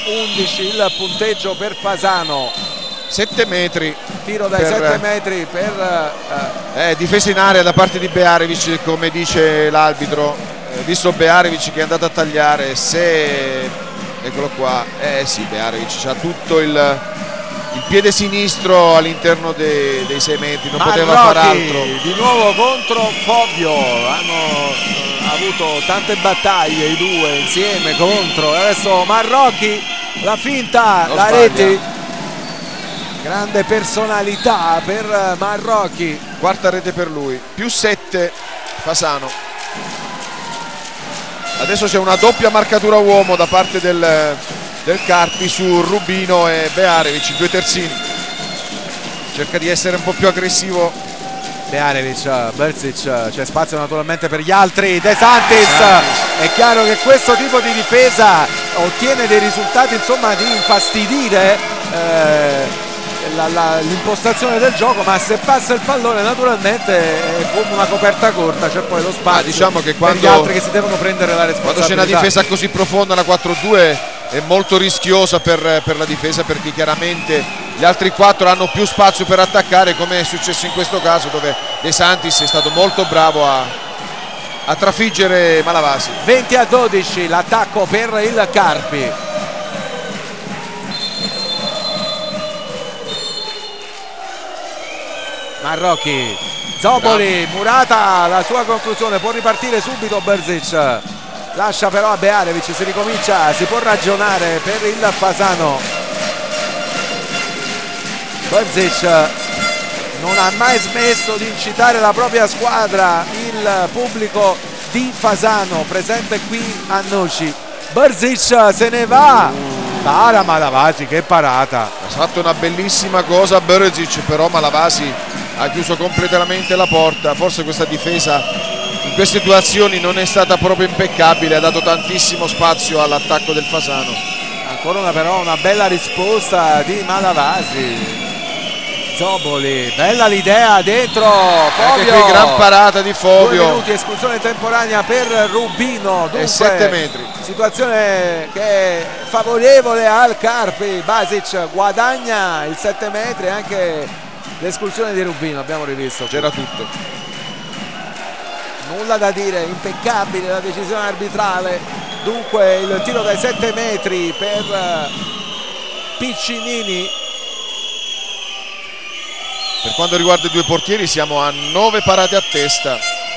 11 il punteggio per Fasano. 7 metri. Tiro dai 7 metri per difesa in area da parte di Bearevic, come dice l'arbitro. Visto Bearevic che è andato a tagliare, se eccolo qua, sì, Bearevic ha tutto il piede sinistro all'interno dei 6 metri, non poteva fare altro. Di nuovo contro Fovio, hanno avuto tante battaglie i due insieme contro. Adesso Marrocchi, la finta, non la sbaglia. rete. Grande personalità per Marrocchi. Quarta rete per lui, +7 Fasano. Adesso c'è una doppia marcatura uomo da parte del Carpi su Rubino e Bearevic, 2 terzini. Cerca di essere un po' più aggressivo Bearevic, Brzic, c'è spazio naturalmente per gli altri. De Santis, è chiaro che questo tipo di difesa ottiene dei risultati, insomma, di infastidire l'impostazione del gioco, ma se passa il pallone naturalmente è come una coperta corta, c'è poi lo spazio diciamo che per gli altri che si devono prendere la responsabilità. Quando c'è una difesa così profonda, la 4-2 è molto rischiosa per la difesa, perché chiaramente gli altri 4 hanno più spazio per attaccare, come è successo in questo caso, dove De Santis è stato molto bravo a trafiggere Malavasi. 20-12 l'attacco per il Carpi. Marrocchi, Zoboli, Murata, la sua conclusione, può ripartire subito Brzic, lascia però a Bearevic, si ricomincia, si può ragionare per il Fasano. Brzic non ha mai smesso di incitare la propria squadra, il pubblico di Fasano presente qui a Noci. Brzic se ne va, para Malavasi, che parata. Ha fatto una bellissima cosa Brzic, però Malavasi ha chiuso completamente la porta. Forse questa difesa in queste situazioni non è stata proprio impeccabile, ha dato tantissimo spazio all'attacco del Fasano. Ancora però una bella risposta di Malavasi. Zoboli, bella l'idea dentro Fovio. Anche qui gran parata di Fovio. 2 minuti, esclusione temporanea per Rubino. Dunque, e 7 metri. Situazione che è favorevole al Carpi. Basic guadagna il 7 metri e anche l'espulsione di Rubino, abbiamo rivisto. C'era tutto. Nulla da dire, impeccabile la decisione arbitrale. Dunque il tiro dai 7 metri per Piccinini. Per quanto riguarda i due portieri siamo a 9 parate a testa,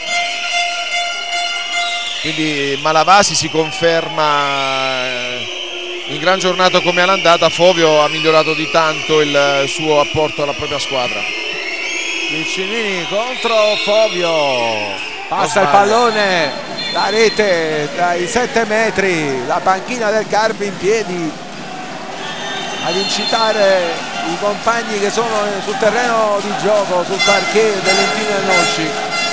quindi Malavasi si conferma in gran giornata come all'andata. Fovio ha migliorato di tanto il suo apporto alla propria squadra. Piccinini contro Fovio, passa il pallone, la rete dai 7 metri, la panchina del Carpi in piedi ad incitare i compagni che sono sul terreno di gioco, sul parquet dell'Entino e Noci.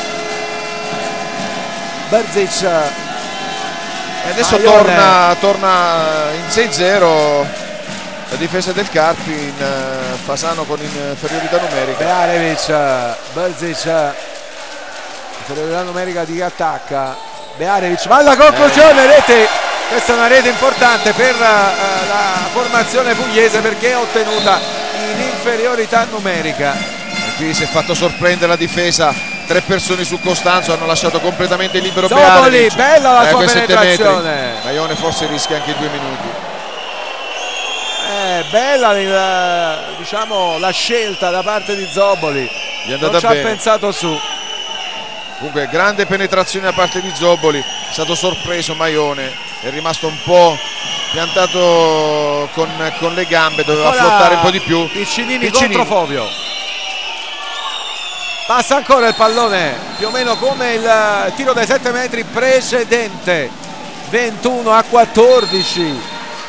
Brzic e adesso torna in 6-0 la difesa del Carpi, in Fasano con inferiorità numerica. Bearevic, Brzic, inferiorità numerica di chi attacca. Bearevic va alla conclusione, rete. Questa è una rete importante per la formazione pugliese, perché è ottenuta in inferiorità numerica. E qui si è fatto sorprendere la difesa, 3 persone su Costanzo, hanno lasciato completamente libero Zoboli, Bearevic. bella la sua penetrazione. Maione forse rischia anche 2 minuti. Bella diciamo, la scelta da parte di Zoboli, Gli è andata non ci bene. ha pensato su. Comunque grande penetrazione da parte di Zoboli, è stato sorpreso Maione, è rimasto un po' piantato con le gambe, doveva flottare un po' di più. Piccinini contro Fovio, passa ancora il pallone, più o meno come il tiro dai 7 metri precedente. 21-14.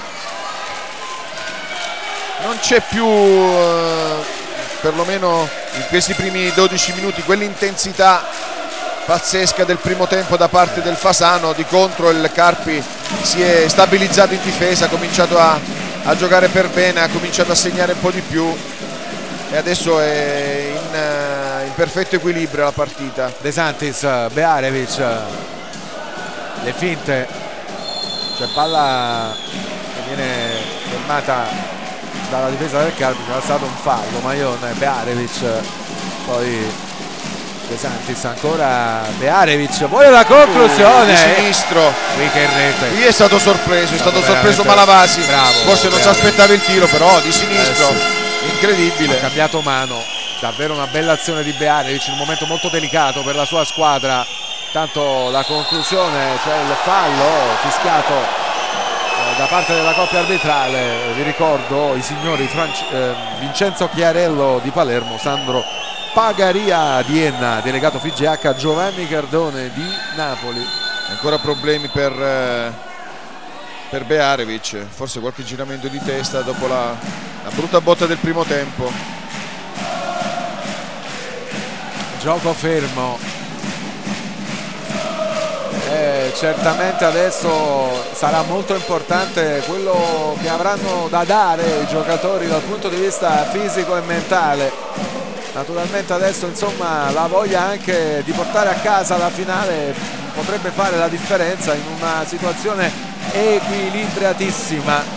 Non c'è più perlomeno in questi primi 12 minuti quell'intensità pazzesca del primo tempo da parte del Fasano. Di contro il Carpi si è stabilizzato in difesa, ha cominciato a giocare per bene, ha cominciato a segnare un po' di più e adesso è in perfetto equilibrio la partita. De Santis, Bearevic, le finte, c'è palla che viene fermata dalla difesa del Carpi, c'era stato un fallo. Maione, Bearevic, poi De Santis, ancora Bearevic, vuole la conclusione di sinistro. Qui che rete, qui è stato sorpreso Malavasi. Bravo, forse non si aspettava il tiro, però di sinistro sì. Incredibile, ha cambiato mano. Davvero una bella azione di Bearevic in un momento molto delicato per la sua squadra. Tanto la conclusione, cioè il fallo fischiato da parte della coppia arbitrale. Vi ricordo i signori Vincenzo Chiarello di Palermo, Sandro Pagaria di Enna, delegato FIGH, Giovanni Cardone di Napoli. Ancora problemi per Bearevic, forse qualche giramento di testa dopo la brutta botta del primo tempo. Gioco fermo. Certamente adesso sarà molto importante quello che avranno da dare i giocatori dal punto di vista fisico e mentale. Naturalmente adesso insomma la voglia anche di portare a casa la finale potrebbe fare la differenza in una situazione equilibratissima.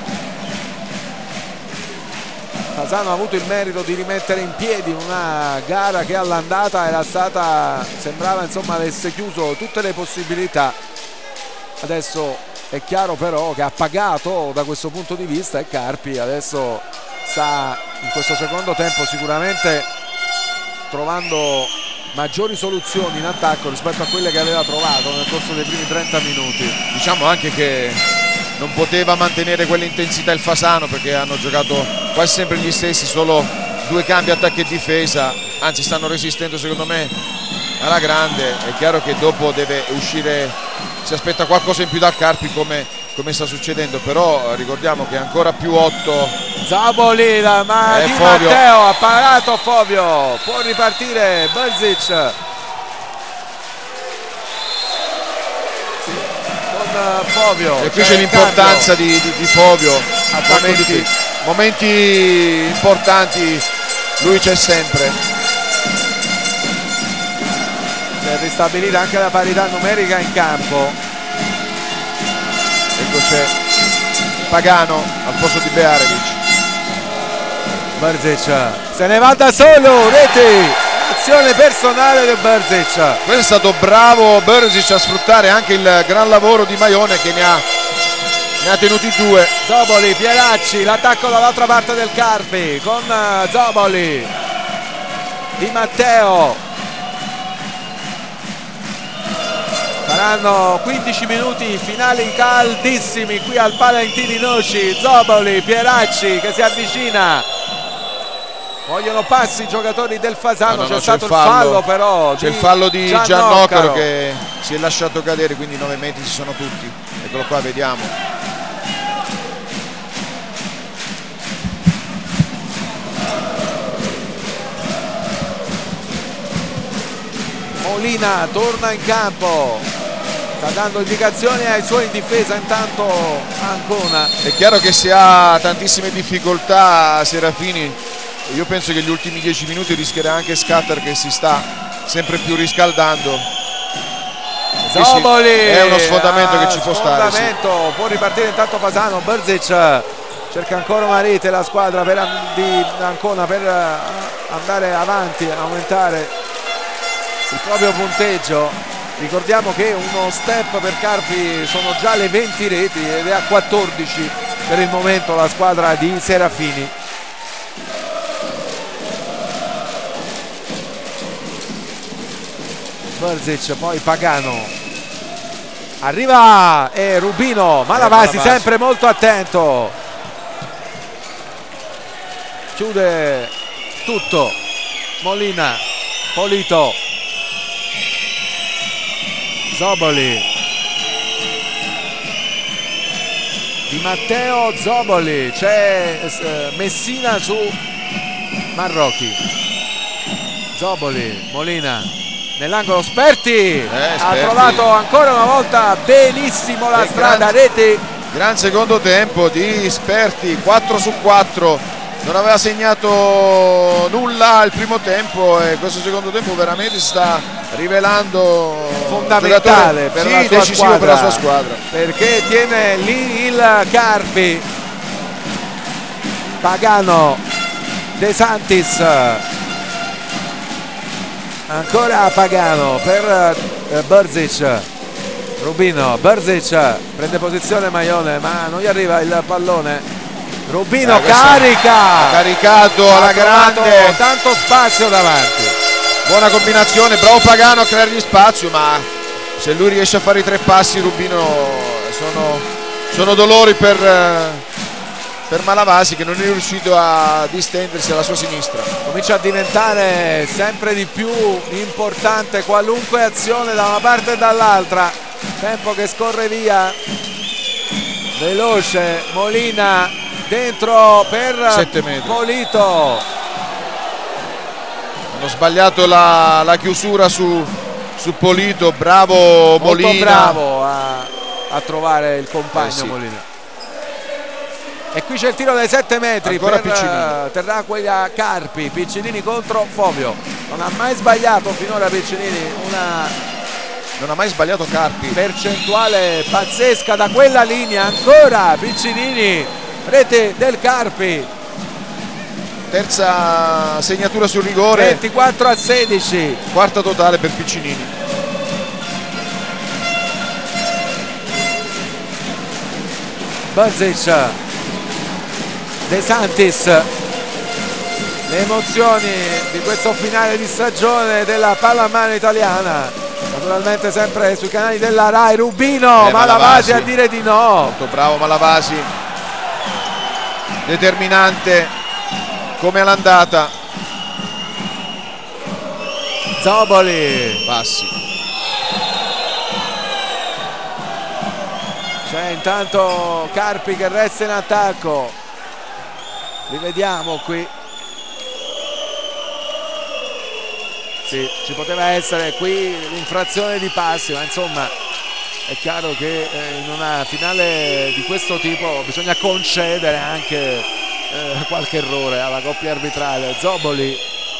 Fasano ha avuto il merito di rimettere in piedi una gara che all'andata era stata, sembrava insomma avesse chiuso tutte le possibilità. Adesso è chiaro però che ha pagato da questo punto di vista e Carpi adesso sta in questo secondo tempo sicuramente trovando maggiori soluzioni in attacco rispetto a quelle che aveva trovato nel corso dei primi 30 minuti. Diciamo anche che non poteva mantenere quell'intensità il Fasano, perché hanno giocato quasi sempre gli stessi, solo 2 cambi attacco e difesa, anzi stanno resistendo secondo me alla grande. È chiaro che dopo deve uscire, si aspetta qualcosa in più dal Carpi come sta succedendo, però ricordiamo che ancora più 8. Zaboli, ma Di Fovio. Matteo ha parato Fovio, può ripartire Brzic con Fovio, e qui c'è l'importanza di Fovio. Momenti importanti lui c'è sempre. Si è ristabilita anche la parità numerica in campo. Ecco, c'è Pagano al posto di Bearevic. Brzic se ne va da solo, rete, azione personale di Brzic. Questo è stato bravo Brzic a sfruttare anche il gran lavoro di Maione, che ne ha tenuti 2. Zoboli, Pieracci, l'attacco dall'altra parte del Carpi con Zoboli, Di Matteo. Saranno 15 minuti finali caldissimi qui al Valentini Noci. Zoboli, Pieracci che si avvicina, vogliono passi i giocatori del Fasano. C'è stato il fallo però, c'è il fallo di Giannoccaro che si è lasciato cadere, quindi 9 metri ci sono tutti. Eccolo qua, vediamo. Molina torna in campo, sta dando indicazioni ai suoi in difesa, intanto Ancona. È chiaro che se ha tantissime difficoltà Serafini, io penso che gli ultimi 10 minuti rischierà anche Scatter, che si sta sempre più riscaldando. Zoboli, è uno sfondamento che ci può stare, sì. Può ripartire intanto Fasano. Brzic cerca ancora una rete, la squadra di Ancona per andare avanti, aumentare il proprio punteggio. Ricordiamo che uno step per Carpi sono già le 20 reti ed è a 14 per il momento la squadra di Serafini. Brzic, poi Pagano, arriva e Rubino, Malavasi sempre molto attento, chiude tutto. Molina, Polito, Zoboli, Di Matteo, Zoboli, c'è Messina su Marrocchi. Zoboli, Molina nell'angolo, Sperti ha trovato ancora una volta benissimo la strada, rete. Gran secondo tempo di Sperti, 4 su 4. Non aveva segnato nulla al primo tempo e questo secondo tempo veramente si sta rivelando fondamentale per la sua decisivo squadra, per la sua squadra, perché tiene lì il Carpi Pagano, De Santis, ancora Pagano per Brzic, Rubino, Brzic prende posizione Maione ma non gli arriva il pallone. Rubino carica, caricato alla grande, tanto spazio davanti, buona combinazione, bravo Pagano a creargli spazio, ma se lui riesce a fare i 3 passi Rubino sono dolori per Malavasi, che non è riuscito a distendersi alla sua sinistra. Comincia a diventare sempre di più importante qualunque azione da una parte e dall'altra. Tempo che scorre via, veloce Molina dentro per 7 metri. Polito. Hanno sbagliato la chiusura su Polito, bravo Molina. Molto bravo a trovare il compagno sì. Molina. E qui c'è il tiro dai 7 metri. Ancora per Terraquila Carpi. Piccinini contro Fovio. Non ha mai sbagliato finora Piccinini, non ha mai sbagliato Carpi. Percentuale pazzesca da quella linea. Ancora Piccinini, rete del Carpi. Terza segnatura sul rigore. 24-16. Quarta totale per Piccinini. Brzic, De Santis, le emozioni di questo finale di stagione della pallamano italiana, naturalmente sempre sui canali della Rai. Rubino, Malavasi a dire di no. Molto bravo Malavasi, determinante come all'andata. Zoboli, passi. c'è intanto Carpi che resta in attacco, li vediamo qui. Sì, ci poteva essere qui l'infrazione di passi, ma insomma è chiaro che in una finale di questo tipo bisogna concedere anche qualche errore alla coppia arbitrale. Zoboli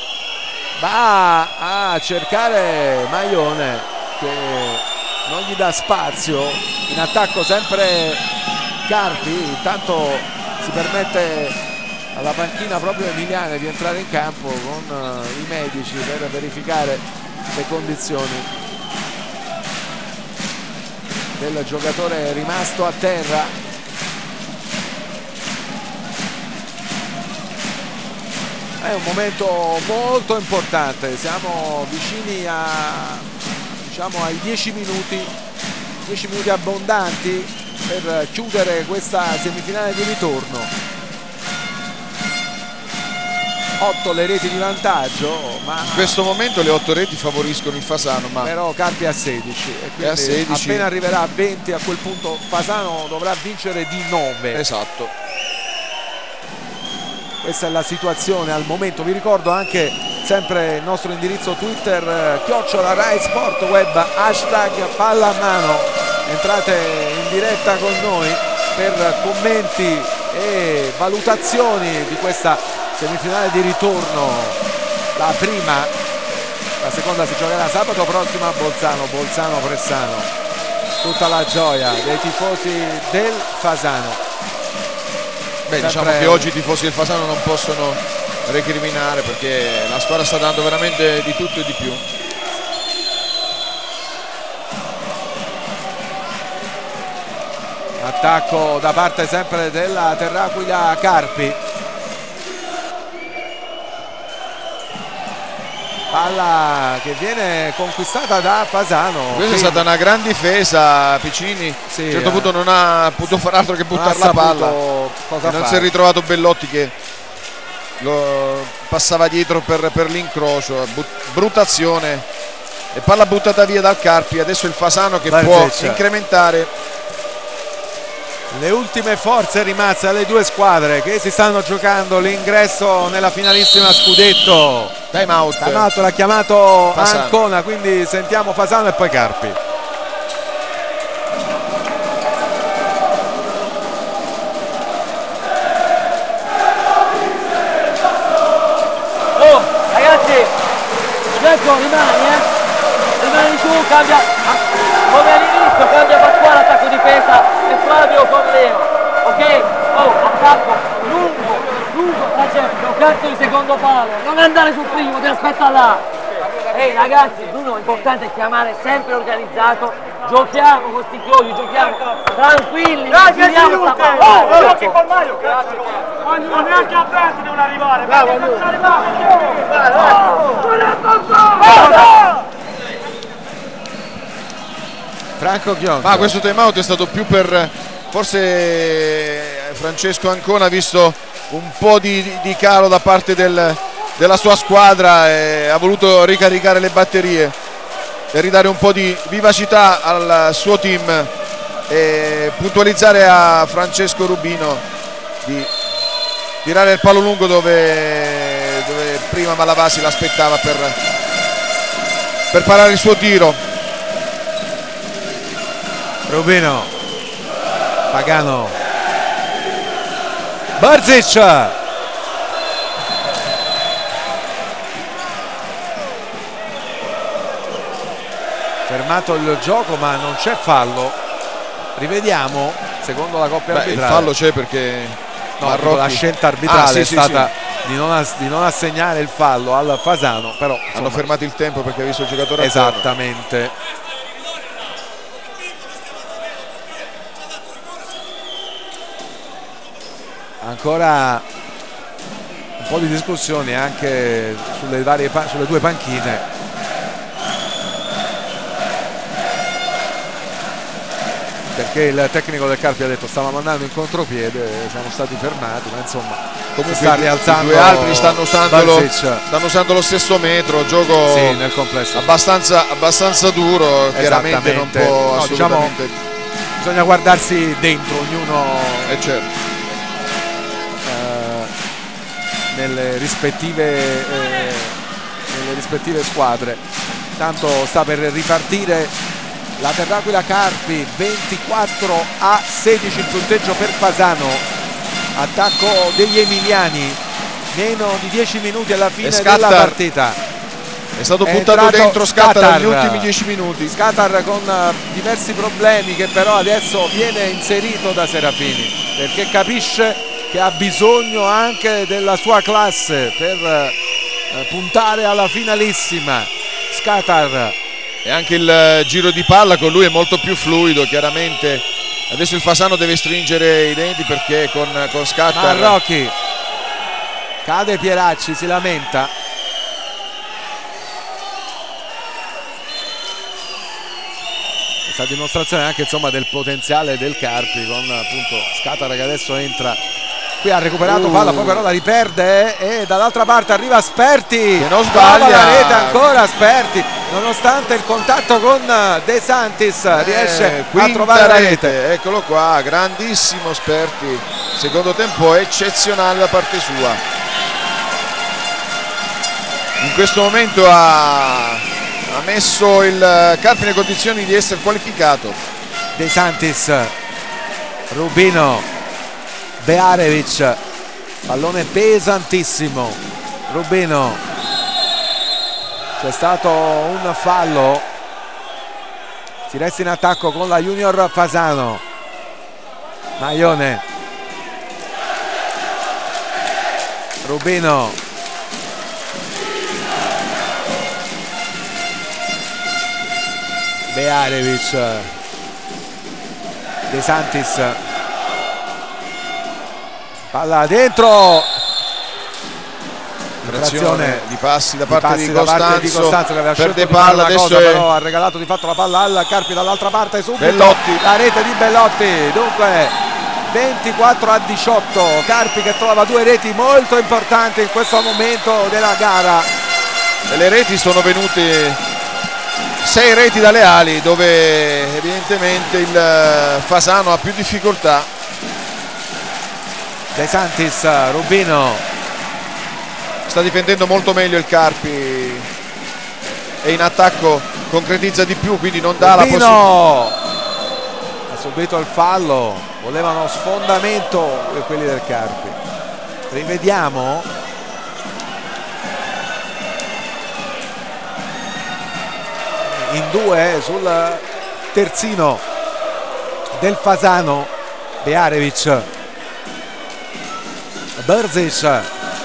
va a cercare Maione che non gli dà spazio, in attacco sempre Carpi, intanto si permette alla panchina proprio emiliana di entrare in campo con i medici per verificare le condizioni del giocatore rimasto a terra. È un momento molto importante, siamo vicini ai 10 minuti abbondanti per chiudere questa semifinale di ritorno. 8 le reti di vantaggio, ma in questo momento le 8 reti favoriscono il Fasano, ma però Carpi a 16 e quindi a 16. Appena arriverà a 20 a quel punto Fasano dovrà vincere di 9. Esatto. Questa è la situazione al momento. Vi ricordo anche sempre il nostro indirizzo Twitter @Rai Sport Web #pallamano. Entrate in diretta con noi per commenti e valutazioni di questa semifinale di ritorno. La prima, la seconda si giocherà sabato prossimo a Bolzano-Pressano. Tutta la gioia dei tifosi del Fasano. Beh, diciamo che oggi i tifosi del Fasano non possono recriminare perché la squadra sta dando veramente di tutto e di più. Attacco da parte sempre della Terraquila Carpi. Palla che viene conquistata da Fasano. Questa è stata una gran difesa. Piccinini sì, a un certo punto non ha potuto fare altro che buttare la palla. Non si è ritrovato Bellotti che lo passava dietro per l'incrocio. Brutta azione e palla buttata via dal Carpi. Adesso il Fasano che può incrementare le ultime forze rimaste alle due squadre che si stanno giocando l'ingresso nella finalissima scudetto. Time out l'ha chiamato Fasano. Ancona, quindi sentiamo Fasano e poi Carpi. Oh ragazzi, Gianco rimani tu, cambia come all'inizio, cambia Pasquale attacco difesa e Fabio con Leo, ok? Oh, attacco lungo Francesco, un cazzo di secondo palo, non andare sul primo, ti aspetta là. Ehi ragazzi, Bruno, l'importante è chiamare sempre organizzato, giochiamo con sti chiodi, giochiamo tranquilli, non giriamo sta palla. Giochi col Mario, cazzo! Quando neanche a Bento devono arrivare, bravo! Franco Chionco. Ma questo time out è stato più per forse Francesco Ancona, visto un po' di calo da parte della sua squadra, e ha voluto ricaricare le batterie e ridare un po' di vivacità al suo team e puntualizzare a Francesco Rubino di tirare il palo lungo dove prima Malavasi l'aspettava per parare il suo tiro. Rubino, Pagano, Barzic, fermato il gioco ma non c'è fallo, rivediamo secondo la coppia arbitrale. Il fallo c'è perché la scelta arbitrale è stata di non assegnare il fallo al Fasano, però insomma, hanno fermato il tempo perché ha visto il giocatore esattamente. Ancora un po' di discussioni anche sulle due panchine. Perché il tecnico del Carpi ha detto stavamo andando in contropiede, siamo stati fermati, ma insomma comunque sta rialzando. I due altri stanno usando lo stesso metro, gioco sì, nel complesso abbastanza duro, chiaramente non può assolutamente. Diciamo, bisogna guardarsi dentro ognuno. Certo. Nelle rispettive squadre. Tanto sta per ripartire la Terraquila Carpi, 24-16 il punteggio per Fasano, attacco degli emiliani, meno di 10 minuti alla fine della partita. È stato buttato dentro Scatar negli ultimi 10 minuti. Scatar con diversi problemi, che però adesso viene inserito da Serafini perché capisce che ha bisogno anche della sua classe per puntare alla finalissima. Scatar, e anche il giro di palla con lui è molto più fluido, chiaramente adesso il Fasano deve stringere i denti perché con Scatar. Marrocchi, cade Pieracci, si lamenta. Questa dimostrazione anche insomma del potenziale del Carpi, con appunto Scatar che adesso entra. Qui ha recuperato palla, poi però la riperde e dall'altra parte arriva Sperti, che non sbaglia la rete ancora Sperti, nonostante il contatto con De Santis riesce a trovare la rete. Eccolo qua, grandissimo Sperti, secondo tempo eccezionale da parte sua. In questo momento ha messo il Carpi nelle condizioni di essere qualificato. De Santis, Rubino, Bearevic, pallone pesantissimo. Rubino, c'è stato un fallo, si resta in attacco con la Junior Fasano. Maione, Rubino, Bearevic, De Santis, palla dentro, infrazione di passi da parte di Costanzo che aveva perde palla, adesso però ha regalato di fatto la palla al Carpi dall'altra parte, subito Bellotti, la rete di Bellotti. Dunque 24-18, Carpi che trova due reti molto importanti in questo momento della gara. E le reti sono venute 6 reti dalle ali, dove evidentemente il Fasano ha più difficoltà. De Santis, Rubino, sta difendendo molto meglio il Carpi e in attacco concretizza di più, quindi non dà Rubino la possibilità. ha subito il fallo, volevano sfondamento quelli del Carpi. Rivediamo in due sul terzino del Fasano. Bearevic, Brzic.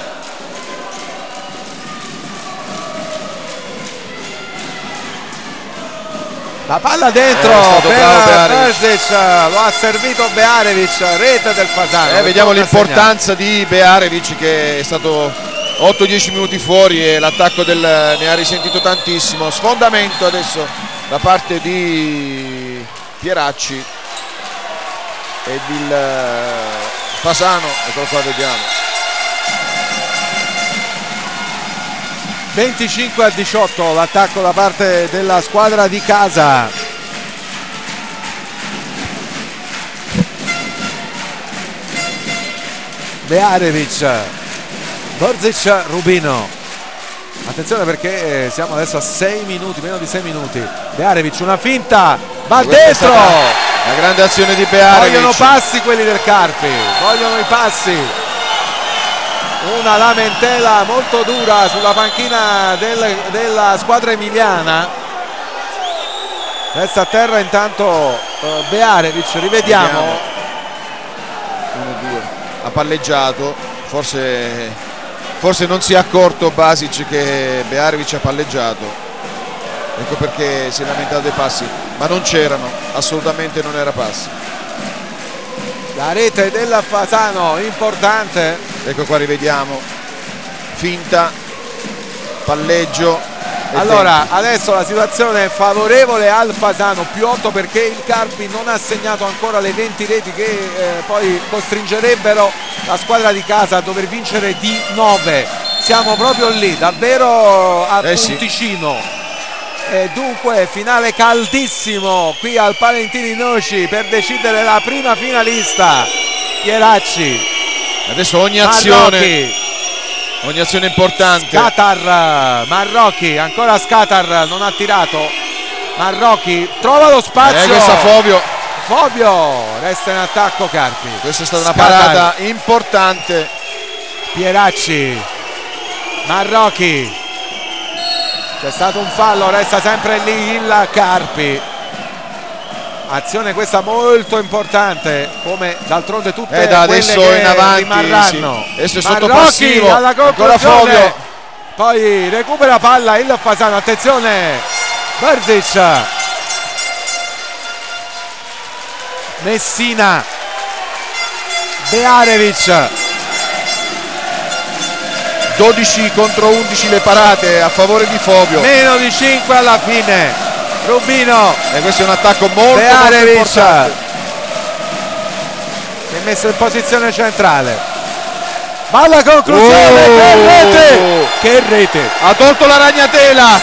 La palla dentro per Brzic, lo ha servito Bearevic, rete del Fasano. Vediamo l'importanza di Bearevic, che è stato 8-10 minuti fuori e l'attacco ne ha risentito tantissimo. Sfondamento adesso da parte di Pieracci ed il Fasano, eccolo qua, vediamo. 25-18 l'attacco da parte della squadra di casa. Bearevic, Brzic, Rubino. Attenzione perché siamo adesso a 6 minuti, meno di 6 minuti. Bearevic, una finta, va dentro. La grande azione di Bearevic. Vogliono passi quelli del Carpi, vogliono i passi. Una lamentela molto dura sulla panchina della squadra emiliana. Resta a terra intanto Bearevic, rivediamo. 1-2. Ha palleggiato, forse non si è accorto Basic che Bearevic ha palleggiato, ecco perché si è lamentato dei passi, ma non c'erano, assolutamente non era passi. La rete della Fasano importante. Ecco qua, rivediamo, finta, palleggio. Allora adesso la situazione è favorevole al Fasano, +8, perché il Carpi non ha segnato ancora le 20 reti che poi costringerebbero la squadra di casa a dover vincere di 9. Siamo proprio lì, davvero a punticino. Sì. E dunque finale caldissimo qui al Palentini Noci per decidere la prima finalista. Pieracci, adesso ogni azione importante. Scatar, Marrocchi, ancora Scatar, non ha tirato. Marrocchi trova lo spazio. Questa Fobio resta in attacco Carpi. Questa è stata una parata importante. Pieracci, Marrocchi, c'è stato un fallo, resta sempre lì il Carpi. Azione questa molto importante, come d'altronde tutte da quelle adesso che in avanti, rimarranno. Sì. Adesso è sotto Marrocchi passivo, alla ancora Fobio, poi recupera palla il Fasano. Attenzione, Brzic, Messina, Bearevic. 12 contro 11 le parate a favore di Fobio, meno di 5 alla fine. Rubino, e questo è un attacco molto Bearevic importante. Si è messo in posizione centrale. Palla conclusione, che rete, ha tolto la ragnatela,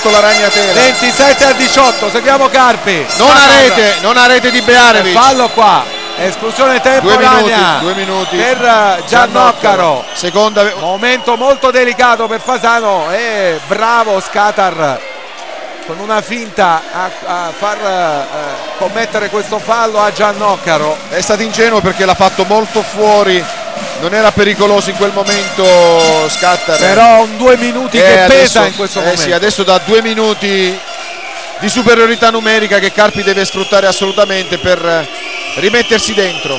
27-18. Seguiamo Carpi, non ha rete di Bearevic. fallo qua, esclusione temporanea 2 minuti per Giannoccaro. Seconda, momento molto delicato per Fasano e bravo Scatar con una finta a far commettere questo fallo a Giannoccaro. è stato ingenuo perché l'ha fatto molto fuori, non era pericoloso in quel momento Scatar, però un 2 minuti che adesso, pesa in questo momento. Sì, adesso da 2 minuti di superiorità numerica che Carpi deve sfruttare assolutamente per rimettersi dentro.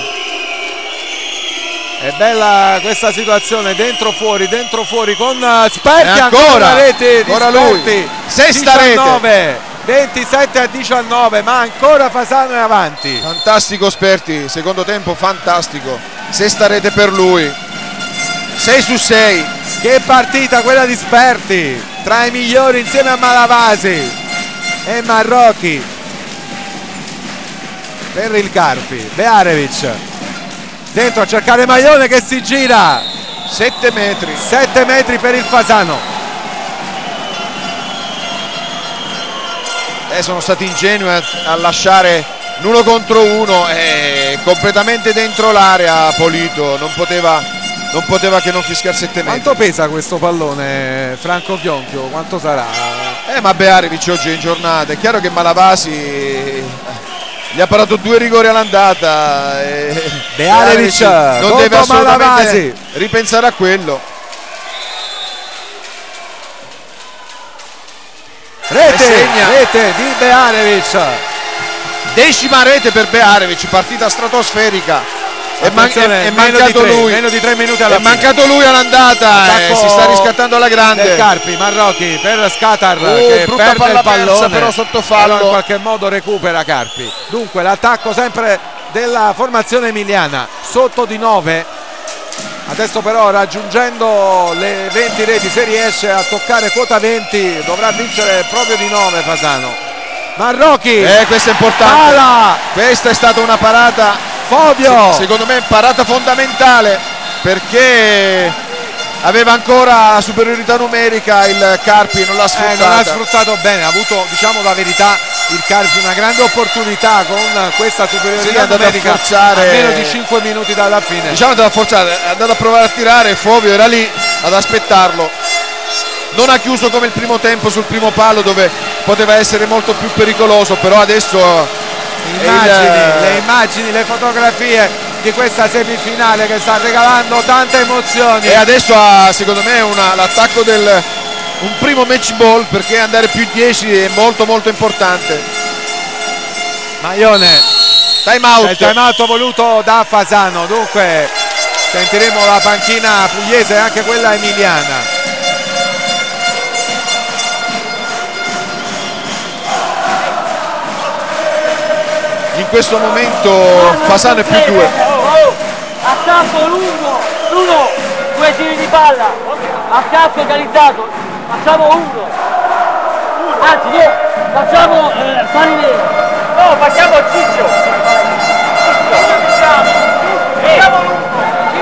È bella questa situazione, dentro fuori con Sperti, ancora rete di ancora Sperti. lui, sesta 19, 27-19, ma ancora Fasano è avanti. Fantastico Sperti, secondo tempo fantastico, sesta rete per lui, 6 su 6. Che partita quella di Sperti, tra i migliori insieme a Malavasi e Marrocchi. Per il Carpi, Bearevic dentro a cercare Maglione che si gira, 7 metri per il Fasano. Sono stati ingenui a lasciare l'1 contro 1, completamente dentro l'area. Polito non poteva che non fischiare 7 metri. Quanto pesa questo pallone, Franco Chionchio? Quanto sarà? Ma Bearevic oggi è in giornata, è chiaro che Malavasi gli ha parato 2 rigori all'andata. Bearevic non deve assolutamente Malavasi ripensare a quello. Rete di Bearevic, 10ª rete per Bearevic, partita stratosferica è mancato lui, meno di 3 minuti alla fine. È mancato lui all'andata e si sta riscattando alla grande. Carpi, Marrocchi per Scatar che perde il pallone, però sotto fallo, in qualche modo recupera Carpi. Dunque l'attacco sempre della formazione emiliana, sotto di 9. Adesso però raggiungendo le 20 reti, se riesce a toccare quota 20 dovrà vincere proprio di 9 Fasano. Marrocchi, questo è importante. Pala. Questa è stata una parata, Fovio, secondo me parata fondamentale, perché aveva ancora la superiorità numerica il Carpi, non l'ha sfruttata. Non ha sfruttato bene, ha avuto, diciamo la verità, il Carpi una grande opportunità con questa superiorità numerica a meno di 5 minuti dalla fine. Diciamo è andato a forzare, è andato a provare a tirare, Fovio era lì ad aspettarlo. Non ha chiuso come il primo tempo sul primo palo dove poteva essere molto più pericoloso, però adesso le immagini, le fotografie di questa semifinale che sta regalando tante emozioni. E adesso ha secondo me l'attacco un primo match ball, perché andare più 10 è molto molto importante. Maione, time out. Il time out voluto da Fasano, dunque sentiremo la panchina pugliese e anche quella emiliana. In questo momento Fasano è più 2. Attacco lungo, Bruno, 2 tiri di palla, attacco organizzato, facciamo 1, anzi no, facciamo Farinelli, no, facciamo Ciccio, facciamo lungo,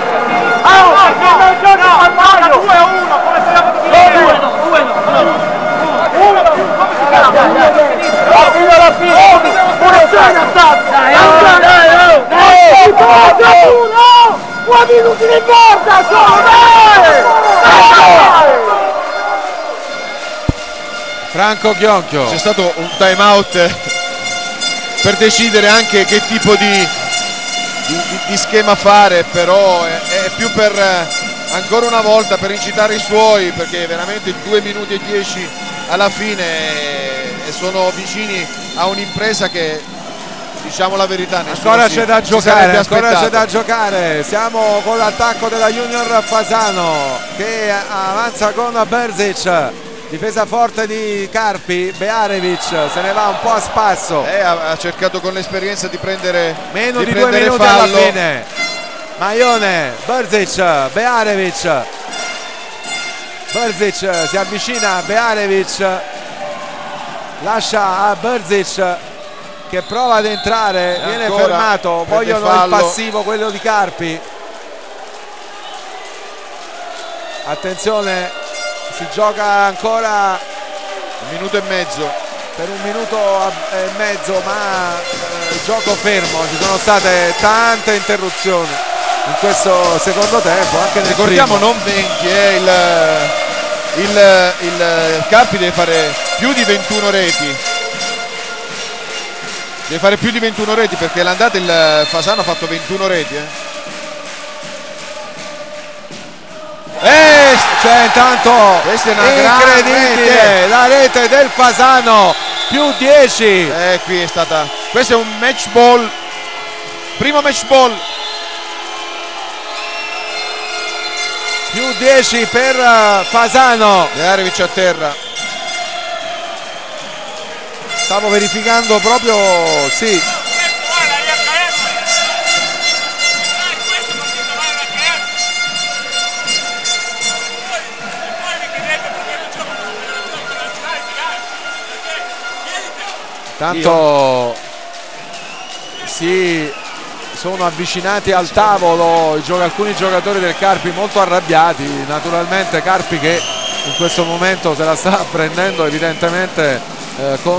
no, 2-1, come se la fotografia, 2-1, alla fine, due minuti di porta solo, Franco Chionchio. C'è stato un time out per decidere anche che tipo di schema fare, però è più per ancora una volta per incitare i suoi, perché veramente 2 minuti e 10 alla fine e sono vicini a un'impresa che, diciamo la verità, ancora c'è da giocare, siamo con l'attacco della Junior Fasano che avanza con Berzic, difesa forte di Carpi, Bearevic se ne va un po' a spasso, ha cercato con l'esperienza di prendere meno di 2 minuti fallo. Alla fine Maione, Berzic, Bearevic si avvicina a Bearevic, lascia a Berzic che prova ad entrare, viene fermato, vogliono fallo. Il passivo, quello di Carpi. Attenzione, si gioca ancora 1 minuto e mezzo, per 1 minuto e mezzo, ma il gioco fermo, ci sono state tante interruzioni in questo secondo tempo, anche nel ricordiamo primo. Non 20, il Carpi deve fare più di 21 reti, perché l'andata il Fasano ha fatto 21 reti, C'è intanto, questa è una incredibile, la rete del Fasano, più 10. Qui è stata, questo è un match ball, primo match ball, più 10 per Fasano. Bearevic a terra. Stavo verificando proprio, sì. Tanto si sono avvicinati al tavolo alcuni giocatori del Carpi molto arrabbiati, naturalmente Carpi che in questo momento se la sta prendendo evidentemente con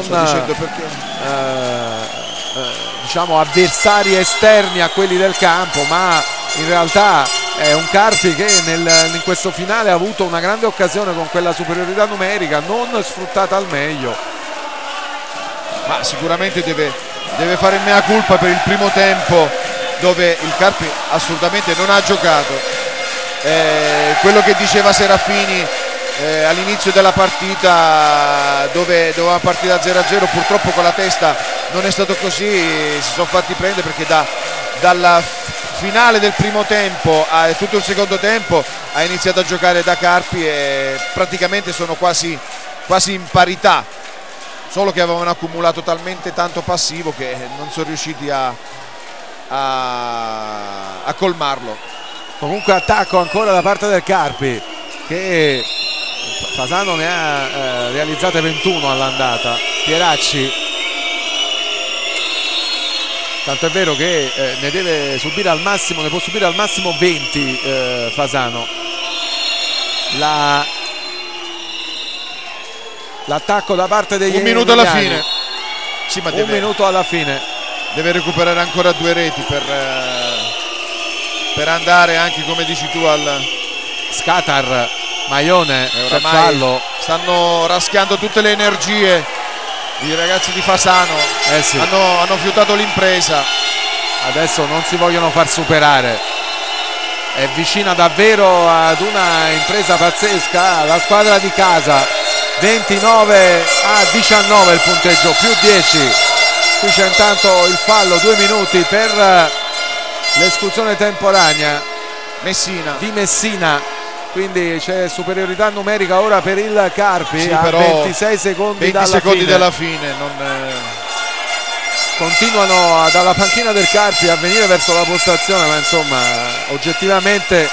diciamo avversari esterni a quelli del campo, ma in realtà è un Carpi che in questo finale ha avuto una grande occasione con quella superiorità numerica non sfruttata al meglio. Ma sicuramente deve fare mea culpa per il primo tempo dove il Carpi assolutamente non ha giocato, quello che diceva Serafini all'inizio della partita, dove doveva partire da 0-0, purtroppo con la testa non è stato così, si sono fatti prendere perché dalla finale del primo tempo a tutto il secondo tempo ha iniziato a giocare da Carpi e praticamente sono quasi in parità, solo che avevano accumulato talmente tanto passivo che non sono riusciti a colmarlo. Comunque attacco ancora da parte del Carpi, che Fasano ne ha realizzate 21 all'andata. Pieracci, tanto è vero che ne deve subire al massimo, ne può subire al massimo 20 Fasano. L'attacco da parte degli un minuto alla fine. Sì, ma un minuto alla fine. Deve recuperare ancora 2 reti per andare anche, come dici tu, al Scatar, Maione, c'è fallo. Stanno raschiando tutte le energie i ragazzi di Fasano. Sì. Hanno fiutato l'impresa. Adesso non si vogliono far superare. È vicina davvero ad una impresa pazzesca la squadra di casa. 29-19 il punteggio, più 10. Qui c'è intanto il fallo, 2 minuti per l'esclusione temporanea di Messina, quindi c'è superiorità numerica ora per il Carpi, sì, a però 26 secondi, 20 secondi dalla fine. Continuano dalla panchina del Carpi a venire verso la postazione, ma insomma oggettivamente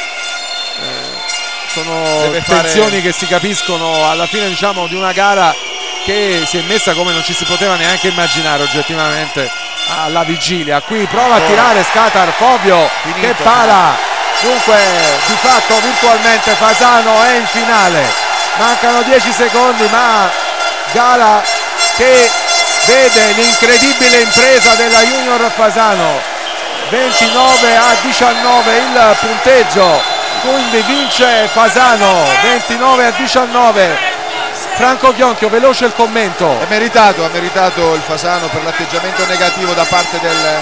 sono tensioni che si capiscono alla fine, diciamo, di una gara che si è messa come non ci si poteva neanche immaginare oggettivamente alla vigilia. Qui prova a tirare Scatar, Fovio che para. Dunque di fatto virtualmente Fasano è in finale, mancano 10 secondi, ma gara che vede l'incredibile impresa della Junior Fasano. 29-19 il punteggio, quindi vince Fasano 29-19. Franco Chionchio, veloce il commento. Ha meritato il Fasano per l'atteggiamento negativo da parte del...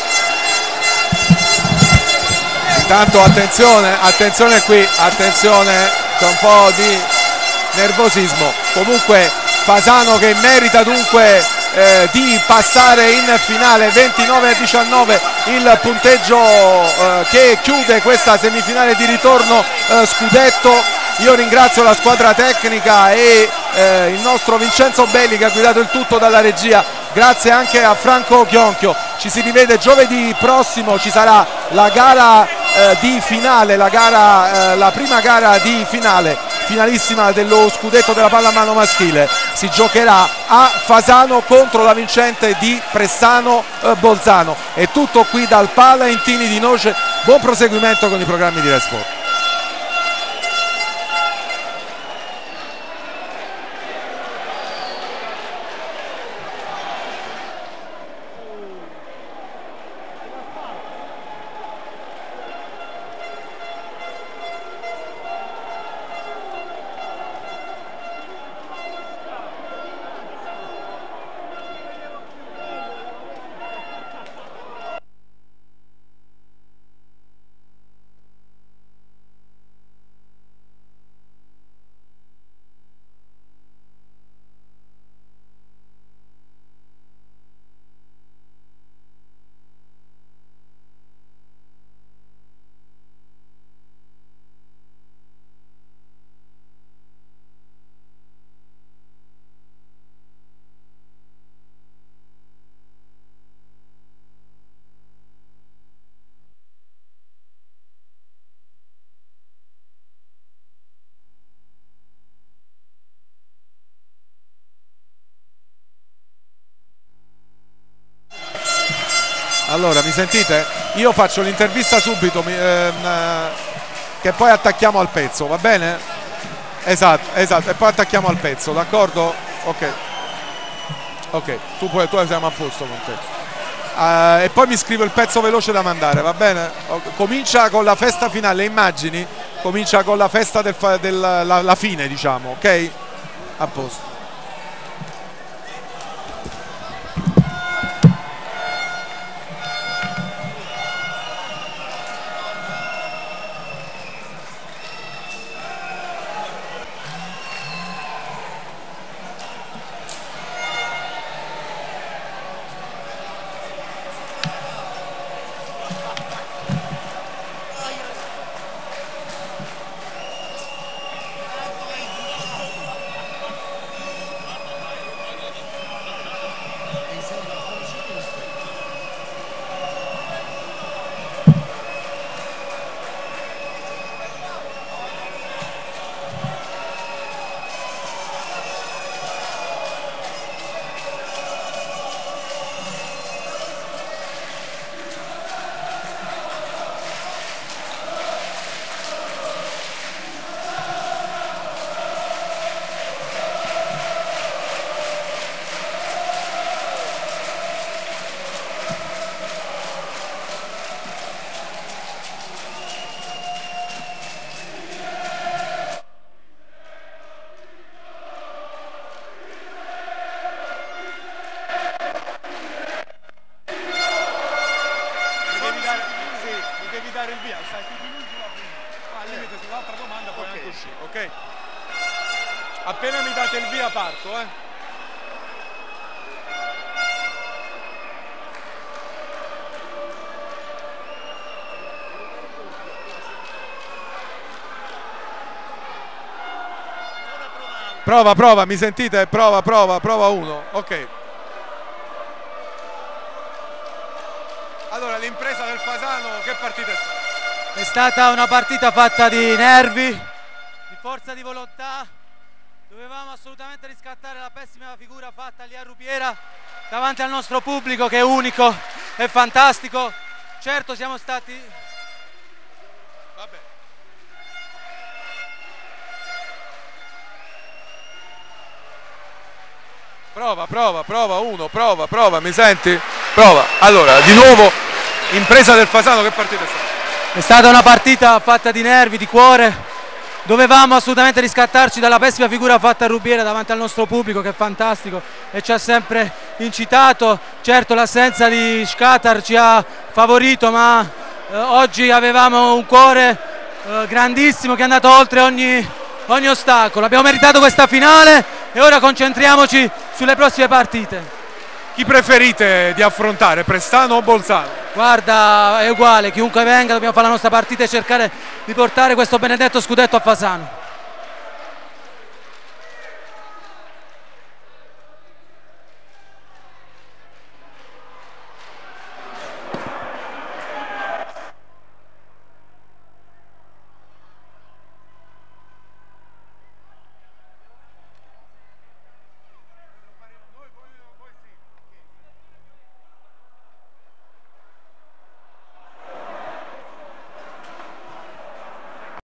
Intanto attenzione qui, attenzione, c'è un po' di nervosismo. Comunque Fasano che merita dunque di passare in finale. 29-19 il punteggio che chiude questa semifinale di ritorno scudetto. Io ringrazio la squadra tecnica e il nostro Vincenzo Belli che ha guidato il tutto dalla regia. Grazie anche a Franco Chionchio. Ci si rivede giovedì prossimo, ci sarà la gara di finale, la prima gara di finale, finalissima dello scudetto della pallamano maschile. Si giocherà a Fasano contro la vincente di Pressano Bolzano. È tutto qui dal Palentini di Noce. Buon proseguimento con i programmi di Red Sport. Allora, mi sentite? Io faccio l'intervista subito, che poi attacchiamo al pezzo, va bene? Esatto, e poi attacchiamo al pezzo, d'accordo? Ok, tu siamo a posto con te. E poi mi scrivo il pezzo veloce da mandare, va bene? Comincia con la festa finale, le immagini? Comincia con la festa la fine, diciamo, ok? A posto. finite sull'altra domanda poi anche uscire, ok? Appena mi date il via parto, Prova, mi sentite? Prova uno, ok. Allora, l'impresa del Fasano, che partita è stata? È stata una partita fatta di nervi, di forza di volontà. Dovevamo assolutamente riscattare la pessima figura fatta lì a Rubiera davanti al nostro pubblico, che è unico, è fantastico. Certo siamo stati... Vabbè. Prova, mi senti? Prova. Allora, di nuovo, impresa del Fasano, che partita è stata? È stata una partita fatta di nervi, di cuore. Dovevamo assolutamente riscattarci dalla pessima figura fatta a Rubiera davanti al nostro pubblico, che è fantastico e ci ha sempre incitato. Certo l'assenza di Shkatar ci ha favorito, ma oggi avevamo un cuore grandissimo che è andato oltre ogni ostacolo. Abbiamo meritato questa finale e ora concentriamoci sulle prossime partite. Chi preferite di affrontare, Prestano o Bolzano? Guarda, è uguale, chiunque venga dobbiamo fare la nostra partita e cercare di portare questo benedetto scudetto a Fasano.